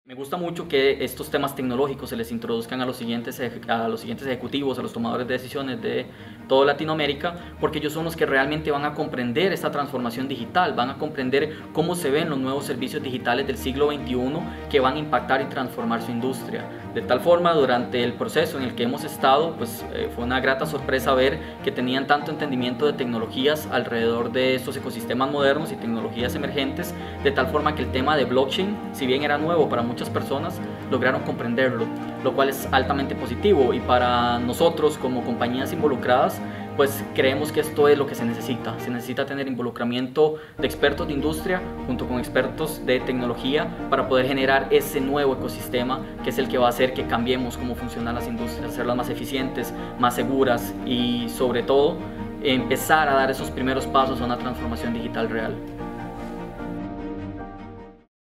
Me gusta mucho que estos temas tecnológicos se les introduzcan a los siguientes ejecutivos, a los tomadores de decisiones de toda Latinoamérica, porque ellos son los que realmente van a comprender esta transformación digital, van a comprender cómo se ven los nuevos servicios digitales del siglo XXI que van a impactar y transformar su industria. De tal forma, durante el proceso en el que hemos estado, fue una grata sorpresa ver que tenían tanto entendimiento de tecnologías alrededor de estos ecosistemas modernos y tecnologías emergentes, de tal forma que el tema de blockchain, si bien era nuevo para muchas personas, lograron comprenderlo, lo cual es altamente positivo, y para nosotros como compañías involucradas, pues creemos que esto es lo que se necesita tener involucramiento de expertos de industria junto con expertos de tecnología para poder generar ese nuevo ecosistema que es el que va a hacer que cambiemos cómo funcionan las industrias, hacerlas más eficientes, más seguras y sobre todo empezar a dar esos primeros pasos a una transformación digital real.